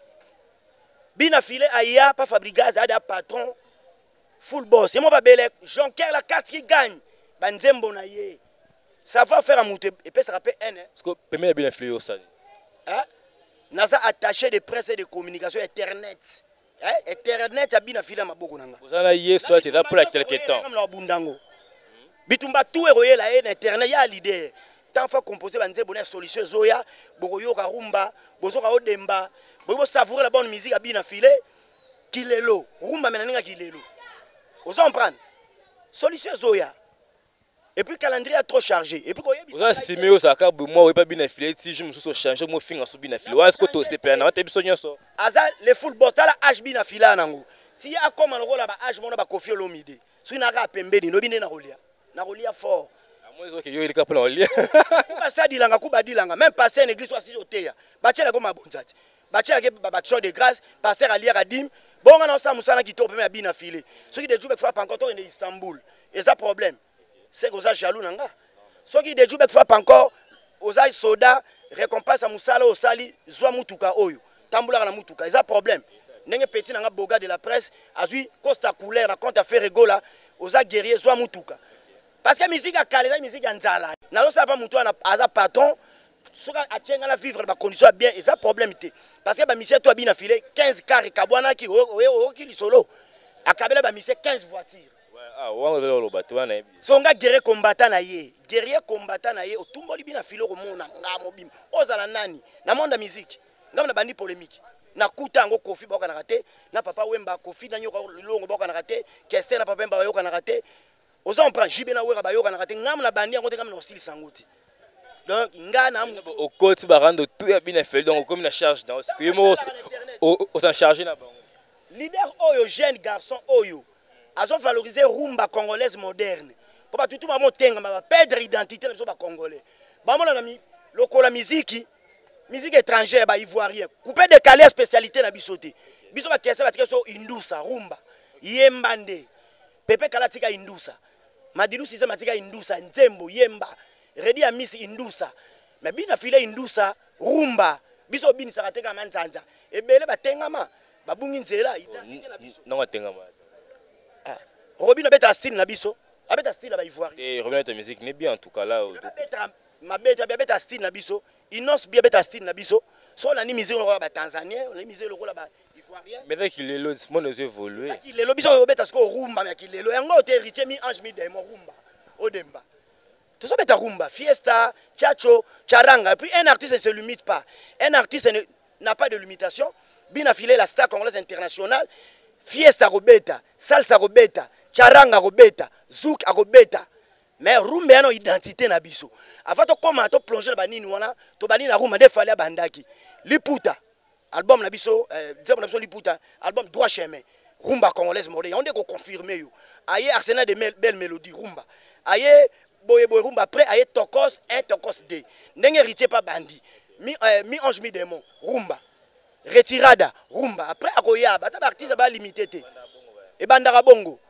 bina file aya pas fabriquer ça da patron full boss et moi ba belek Jonker la carte qui gagne ba nzembo na ye ça va faire à monter et puis ça rappelle un parce que premier bien influé ça hein nasa attaché de presse et de communication internet internet a bina fila maboko nanga vous en avez soit tu pour quelque temps comme la bundango bitumba tout eroye la internet ya leader tant fois composer banze bonne solution zoya boko yo ka rumba bozo ka odemba bobo savourer la bonne musique a bina file kilelo rumba menaninga kilelo vous en prendre solution zoya et puis calendrier trop chargé et puis vous avez simé ça ka moi pas bien affilié si je me suis changé mon finger sur bien affilié est-ce que tu sais pas na te bisonyo so aza le football tala HB na fila nango si ya comme le rôle ba H mona ba Kofi Olomide so na ka pembeni no bine na rolia fort moi zo ke yo ilika pour rolia kuba sadilanga kuba dilanga même pasteur église so si oteya bachela ko mabonzati bachela ke ba action de grâce pasteur ali radim bonga na sa musana ki to pe bina file so ki de joue frappe encore to en Istanbul et ça problème c'est que vous êtes jaloux nanga ceux qui de joue frappe encore aux soda récompense à musala au sali zwa mutuka oyo tambula na mutuka ça problème nenge petit nanga boga de la presse azui costa couleur na compte à faire rigola aux guerrier zwa mutuka parce que musique a calé musique nzala na zo ça va mutu na aza patron soka atyenga na vivre ba condition bien et ça problème té parce que ba mission toi bien filé 15 cars kabwana ki o ki solo akabela ba mission 15 voitures. Ah, on va le bateau na bi. Songa guerrier combattant na ye otumboli bina filo ko mona ngamo bim. Ozala nani na monde musique. Ngam na bandi polémique. Na kuta ngo Kofi boka na raté, na papa Wemba Kofi na nyoka longo boka na raté, Keste na papa Wemba yoka na raté. Oza on prend Jibe na wera ba yoka na raté, ngam na bandi ngo te ngam na style sangoti. Donc ngana au côté ba rando tout ya bina filo donc comme na charge dans ce que mo on s'en charger na bango. Leader oyo jeune garçon oyo ils ont valorisé rumba congolaise moderne. Pour pas tout le monde perdre l'identité de la congolais. La musique étrangère, ivoirien. Couper décaler spécialité na bisoté. Biso ba kesa parce que so indusa rumba. Yembande. Pepe kalatika indusa. Madilu sise matika indusa nzembo yemba. Redi amisi indusa. Mais bina file indusa rumba. Biso bini sarateka manzanza. Ebele batengama babungi nzela identité na biso. Non atengama. Robin abeta style na biso, abeta style ba ivoirien. Et Robin ta musique n'est bien en tout cas là. Ma beta style na biso, Inos bien beta style na biso. So la ni musique ba tanzanien, la musique le rôle ba ivoirien. Mais dès qu'il est là, mon nos évolué. Qu'il est lo biso beta sko rumba na qu'il est lo. Yango te héritier mi ange mi demo rumba. Odemba. Tout ça beta rumba, fiesta, chacho, charanga. Et puis un artiste ne se limite pas. Un artiste n'a pas de limitation. Bien affilé la star congolaise internationale. Fiesta robeta, salsa robeta, charanga robeta, zouk robeta. Mais rumba yana identité na biso. Avant to comment to plonger na banini wana, to banini na rumba de fallait bandaki. Liputa, album na biso, na biso Liputa, album droit chemin. Rumba congolaise moderne, on dit qu'on confirme yo. Aye arsenal de belles mélodies rumba. Aye boye rumba après aye tokos 1 tokos 2. Ndenge héritier pas bandi. Mi ange mi démon rumba. Retirada rumba après akoyaba ça artiste ba limité té. Et bandara bongo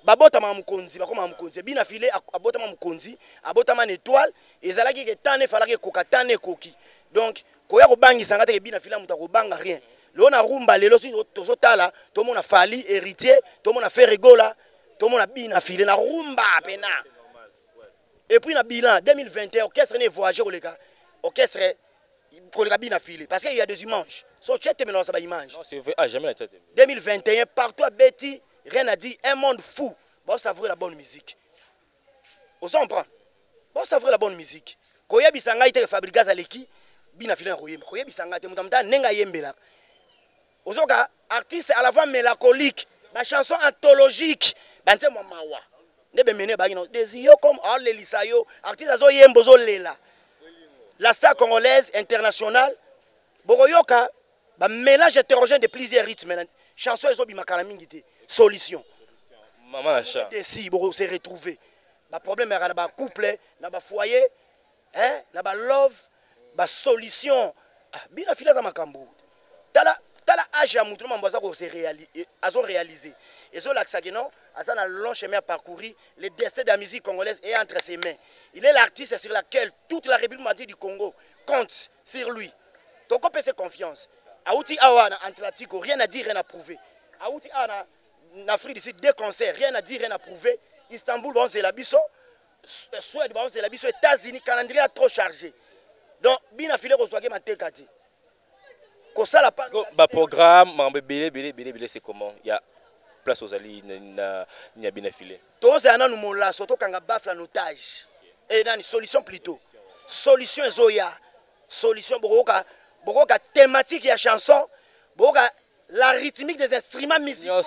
babotama mukonzi bakoma mukonzi bina file abotama mukonzi abotama une étoile ezalaki ke tane falaki koka tane koki donc koya ko bangisa ngata ke bina file muta ko banga rien le na rumba lelo si tozotala to mona fali héritier to mona Ferregola to mona bina file na rumba pena et puis na bilan 2021 orchestre ne voyager au leka orchestre pour le bina file parce qu'il y a des images so chete mais non ça ba image non c'est vrai à jamais la tête 2021 partout à Betty rien à dire, un monde fou. Bon, savourer la bonne musique. Vous comprenez? Bon, savourer la bonne musique. Quand il y a bisanga ite fabriquer zaleki, bina filen royem. Quand il y a bisanga te mutamta nenga yembela. Vous comprenez? Artiste à la fois mélancolique, ma chanson anthologique. Ben c'est mamawa. Nebe mene ba ino desio comme all les lisayo, artiste azo yembo zo lela. La star congolaise internationale. Boroyoka, ba mélange hétérogène de plusieurs rythmes. Chanson ezo bimakala mingi. Solution. Maman achat. Si vous se retrouver. Le problème est dans le couple, dans le foyer, hein, dans le love, la solution. Bien filé dans ma cambo. Tala âge à mouton mamboza ko se réaliser. Et ça l'axe que non, ça a un long chemin à parcourir. Le destin de la musique congolaise est entre ses mains. Il est l'artiste sur lequel toute la République du Congo compte sur lui. Donc on peut se confiance. Aouti awa na Atlantique, rien à dire, rien à prouver. Aouti awa en Afrique du Sud, deux concerts, rien à dire, rien à prouver. Istanbul, bon, c'est la biso. Suède, bon, c'est la biso. États-Unis, calendrier trop chargé. Donc, bien affilé, on soit ma tékati. Comme ça, la part. Le programme, c'est comment? Il y a place aux alliés, il y a bien affilé. Tous les ans, nous molla, surtout quand on baffe en otage. Et dans une solution plutôt. Solution Zoya. Solution, beaucoup de thématique, il y a chanson. Beaucoup la rythmique des instruments musicaux.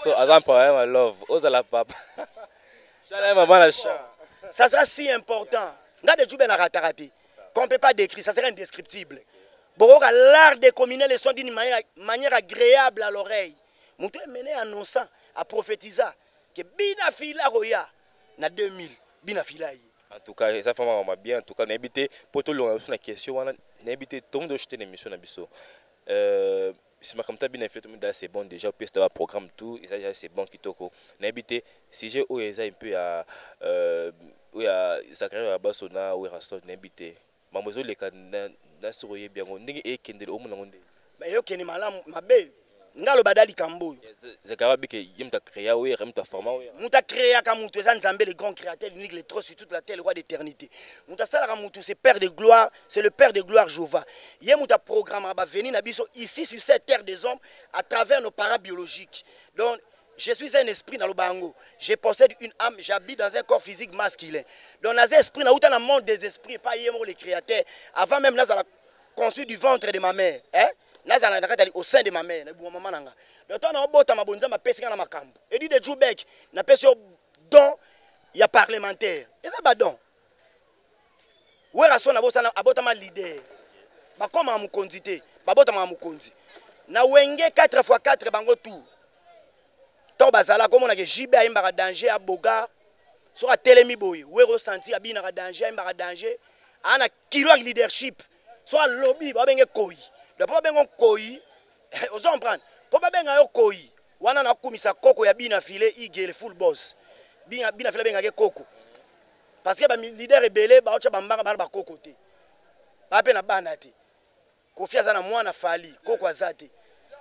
Ça sera si important. Qu'on ne peut pas décrire, ça serait indescriptible. L'art de combiner les sons d'une manière agréable à l'oreille. Moutou est mené à annonçant, à prophétiser que Binafila Roya, na 2000, Binafila. En tout cas, ça fait bien. En tout cas, n'habitez pour tout le monde sur la question, n'habitez tout le monde jeter une émission na biso. Si ma camta bien fait, c'est bon déjà. Puis c'est un programme tout, c'est bon qui toko. N'habitez si j'ai où un peu à où à Zakaria Basona où Raston n'habitez. Mamozo les cas na souroyer bien. N'ingi et kendel au monde onde. Mais yo keni malam mabe. Ngalo badali kambo. Zakaria bike yemta créa ou yemta forma ou. Muta créa comme mutu Nzambe le grand créateur l'unique le trop sur toute la terre le roi d'éternité. Muta sala comme mutu c'est père de gloire, c'est le père de gloire Jéhovah. Yé muta programme va venir na biso ici sur cette terre des hommes à travers nos parents biologiques. Donc je suis un esprit dans le bango. Je possède une âme, j'habite dans un corps physique masculin. Donc dans un esprit na dans le monde des esprits pas yémo le créateur avant même là la conçu du ventre de ma mère, hein? Au sein de ma mère, le temps où on a bonza ma pesi na makambo. Et dit de Joubek, na pesi don ya parlementaire. Et ça ba don. Où est son abota ma leader. Ba comme mu kondité, ba bota ma mu kondi. Na wenge 4x4 bango tout. To bazala comme on a que jibe a imba danger à boga. Sur a telemi boy, où est ressenti abina danger, imba danger. Ana kilo leadership. Soit lobby ba benge koi. Le papa bengo koi, vous comprenez? Papa benga yo koi, wana na kumisa koko ya bina filé igel full boss. Bina filé benga ke koko. Parce que ba leader rebelle ba ocha bambanga ba koko te. Ba pe na bana te. Kofia za na mwana fali, koko azate.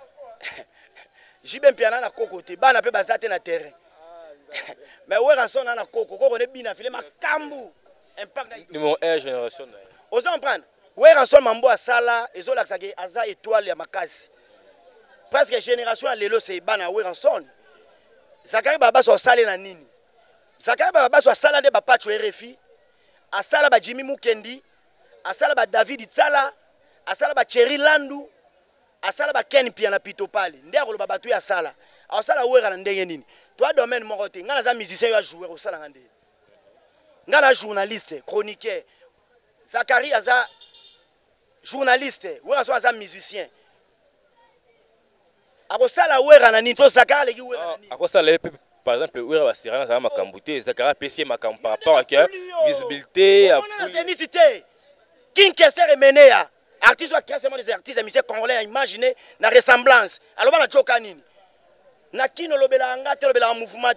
Jibe mpiana na koko te, bana pe bazate na terrain. Mais ouais ranson na koko ne bina filé makambu. Impact numéro 1 génération. Vous comprenez? Ouais, rançon mambo à sala, et zo laksake aza étoile ya makasi. Presque génération à lelo c'est bana ouais rançon. Zakari baba so salé na nini. Zakari baba so sala de bapa tu RFI. A sala ba Jimmy Mukendi, a sala ba David Tsala, a sala ba Cherry Landu, a sala ba Ken Piana Pitopali. Ndeko lo baba tu ya sala. A sala ouais na ndenge nini. Toi domaine morote, ngana za musicien yo joueur au sala ngande. Ngana journaliste, chroniqueur. Zakari aza journaliste, ou est un musicien. À quoi ça la ouera na nito Zakara les ouera na. À quoi ça par exemple ouera va sirana ça ma cambuté Zakara PC ma camp par rapport à visibilité à unicité. King Kester mené à artiste ou classement des artistes musiciens congolais imaginer la ressemblance. Alors na choka nini. Na kino lobela ngate lobela mouvement té.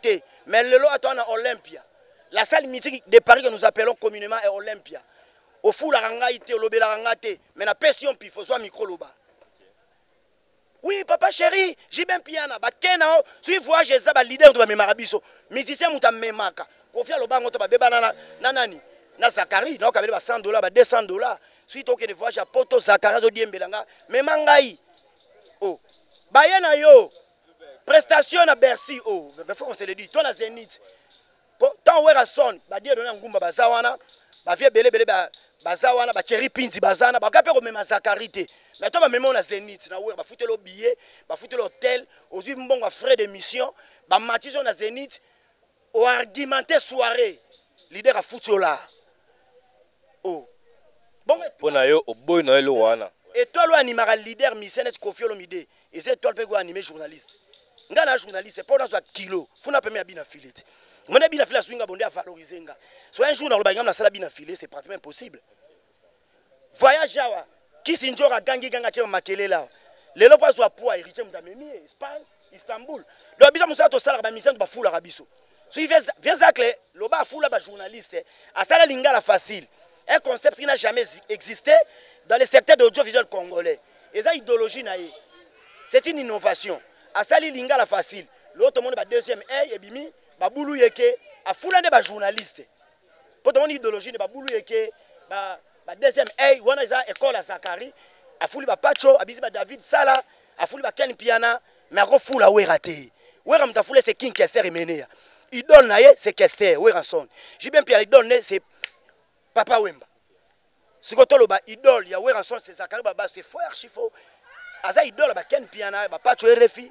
Mais le lot attend à Olympia. La salle mythique de Paris que nous appelons communément est Olympia. Au fou la rangaïté, au lobé la rangaïté. Mais la pression, puis il faut soit micro loba. Oui, papa chéri, j'ai bien piana. Bah, Kena, si vous voyez ça, leader de ma marabiso. Musicien, mouta memaka. Confia le bango, bah, bébé nanani. Na Zakari, donc avec $100, $200. Suite au que de voyage à Poto Zakari, de Diembelanga. Mais mangaï. Oh. Bayana yo. Prestation à Bercy. Oh. Il faut qu'on se le dise. Toi, la Zénith. Tant où est la sonne, bah, dire donner un goumba bazawana. Bah, vieux belé belé, bazawana, bah, cherry pinti bazana. Bah, capé comme ma Zakari. Mais toi, même on a Zénith, na ouais, bah foutre le billet, bah foutre l'hôtel, aujourd'hui bon frais d'émission, bah match on a Zénith, au argumenté soirée, leader à foutre là. Oh. Bon. Pour yo au boy na lo wana. Et toi le animera leader misène Koffi Olomide. Et c'est toi le peut animer journaliste. Ngana journaliste, c'est pas dans un kilo. Faut na permis à bien affilé. Mon bien affilé swinga bondé à valoriser nga. Soit un jour dans le bagam na sala bien affilé, c'est pratiquement impossible. Voyage awa. Qui s'injora gangi ganga tchema makele là. Les lopes soit poids héritier m'dameni Espagne, Istanbul. Le bisa musa to sala ba mission ba fula rabiso. So il vient zakle lo ba fula ba journaliste. A sala lingala facile. Un concept qui n'a jamais existé dans le secteur de l'audiovisuel congolais. Et ça idéologie naïe. C'est une innovation. A sala lingala facile. L'autre monde ba deuxième et bimi ba boulou yeke a fula de ba journaliste. Pour ton idéologie de ba boulou yeke ba deuxième hey wana za école à Zakari a fouli ba Pacho a bisi ba David Sala a fouli ba Ken Piana mais a foula we raté we ram ta foulé c'est King Kester Menea idole na ye c'est Kester we ranson j'ai bien Pierre idole c'est Papa Wemba sikotolo ba idole ya we ranson c'est Zakari baba c'est faux archifo aza idole ba Ken Piana ba Pacho RFI.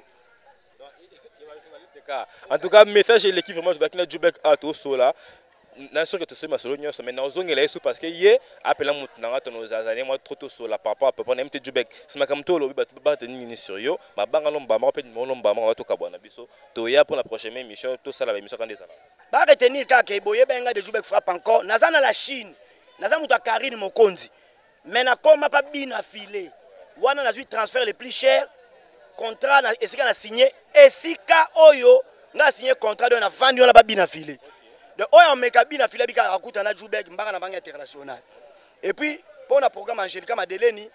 En tout cas message de l'équipe vraiment de Kina Djoubek à tout cela. N'a sûr que tu sais ma solo mais dans zone là parce que hier appelé mutnanga tono zazane moi trop sur la papa papa n'aime te Djoubek c'est ma comme toi lobi ba te nini sur yo ba banga lomba ma peut mon lomba ma to kabona biso to ya pour la prochaine émission tout ça la émission quand ça ba retenir ka ke boye benga de Djoubek frappe encore nazana la Chine naza muta Karine Mokonzi mais na koma pas bina filé wana nazui transfert le plus cher contrat na esika na signé esika oyo nga signé contrat de na vendu on a pas bina filé. De oya mekabi na fila bika rakuta na Djoubek mbanga na banque internationale. Et puis pour le programme Angelica Madeleni,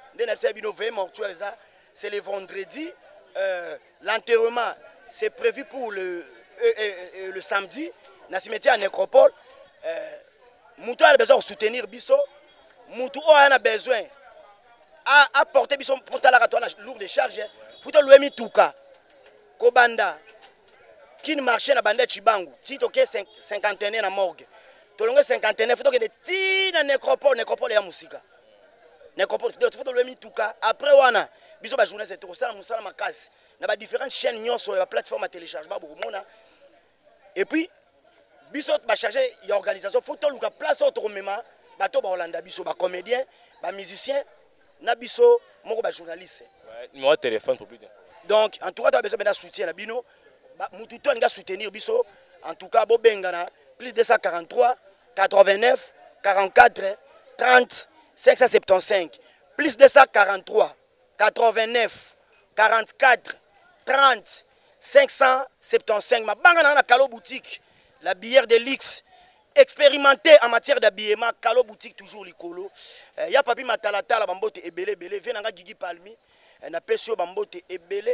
c'est le vendredi. L'enterrement c'est prévu pour le samedi dans le cimetière à Nécropole. Moutou a besoin de soutenir Bisso. Moutou a besoin d'apporter Bisso pour la lourde charge. Faut que l'ouemi touka Kobanda qui ne marchait na bande Chibangu, tito ke 51 na morgue. Tolonge 51 faut que de ti na Nécropole ya musika. Nécropole faut que l'ouemi touka après wana biso ba journée c'est trop ça musala makasi. Na ba différentes chaînes nyonso ya plateforme à téléchargement bokomona. Et puis biso ba charger y organisation faut to luka place autre mema bato ba Hollanda biso ba comédien, ba musicien na biso moko ba journaliste. Ouais, numéro de téléphone pour plus d'informations. Donc en tout cas tu as besoin de soutien na bino. Moutou to nga soutenir biso en tout cas bo bengana plus 243 89 44 30 575 plus 243 89 44 30 575 ma bangana na Kalo boutique la bière de Lix expérimenté en matière d'habillement Kalo boutique toujours likolo ya papi matalatala bambote ebele ebele venanga Gigi Palmi na pesio bambote ebele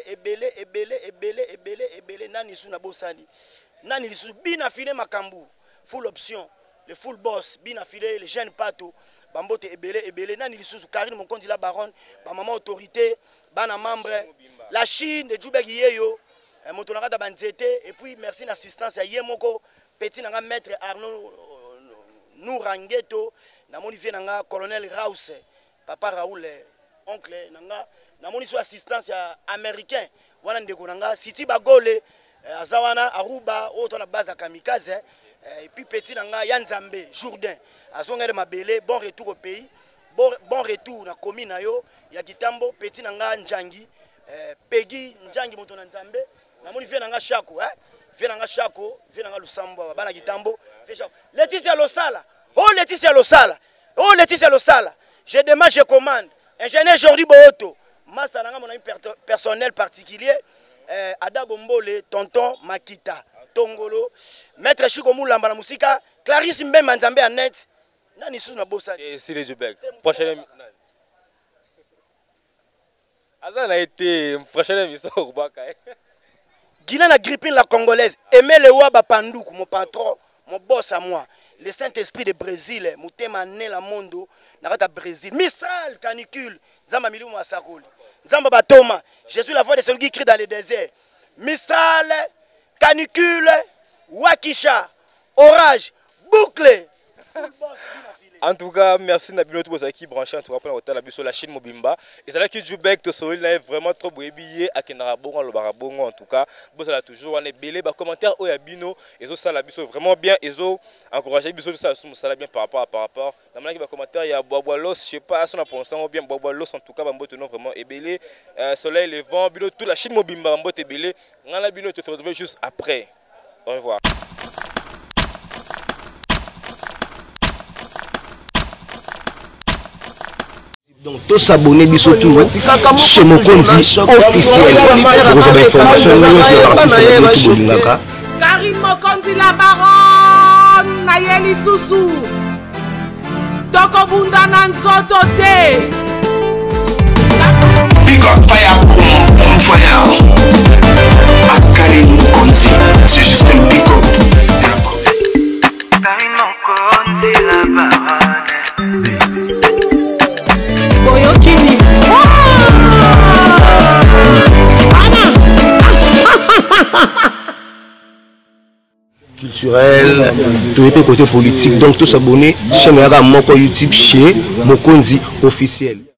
nani sou na bosani nani lisu bina filé makambu full option le full boss bina filé les jeunes pato bambote ebele nani lisu Karine Mokonzi la baronne ba maman autorité bana membre la Chine de Djoubek yeyo motonanga da banzete et puis merci l'assistance ya yemoko petit nanga maître Arnaud Nourangeto na moni vie nanga colonel Raus papa Raoul oncle nanga na moni so assistance ya américain wana ndeko nanga Siti Bagole azawana Aruba auto na base kamikaze et puis petit nanga Yanzambe Jourdain azongere mabele bon retour au pays bon retour na commune na yo ya Kitambo petit nanga Njangi Peggy Njangi moto na Nzambe na moni vie nanga Chako vie nanga Chako vie nanga Lusambo bana Kitambo Laetitia Losala oh Laetitia Losala je demande je commande ingénieur Jordi Boto Massa nanga mon ami personnel particulier Ada Bombole tonton Makita Tongolo, Maître Chiko Moulamba na musika, Clarisse Mbemba Nzambe à net. Nani sous na bossa. Et c'est le Jubek. Prochaine. Azan a été prochaine émission au Baka. Guinan a grippé la congolaise. Aimé le Waba Pandouk, mon patron, mon boss à moi. Le Saint-Esprit de Brésil, Moutema né la Mondo, Narata Brésil. Mistral, canicule, Zamba Milou Masakoli. Zamba Batoma, je suis la voix de celui qui crie dans le désert. Mistral, canicule, Wakisha, orage, boucle. En tout cas, merci Nabino Tobozaki branché en tout cas pour la la Chine Mobimba. Et c'est là que Jubek te sourit là vraiment trop bébillé à Kenarabongo le Barabongo en tout cas. Bon ça là toujours on est belé bah commentaire au Yabino et ça la biso vraiment bien et ça encourager biso ça ça bien par rapport. Dans le commentaire il y a Boaboalos, je sais pas si on a pour l'instant bien Boaboalos en tout cas Bambo tenons vraiment ébélé. Soleil le vent Bino toute la Chine Mobimba Bambo te belé. Ngana Bino te retrouver juste après. Au revoir. Donc, tous s'abonner bisotou chez Mokonzi officiel. Vous avez information Karim Mokonzi la baronne Nayeli Susu Toko Bunda Nanzoto te Big up fire, boom, fire. Karim Mokonzi, c'est juste un big up. Karim Mokonzi la baronne. culturel, tout était côté politique, donc tous s'abonner chaîne Moko YouTube chez Mokonzi officiel.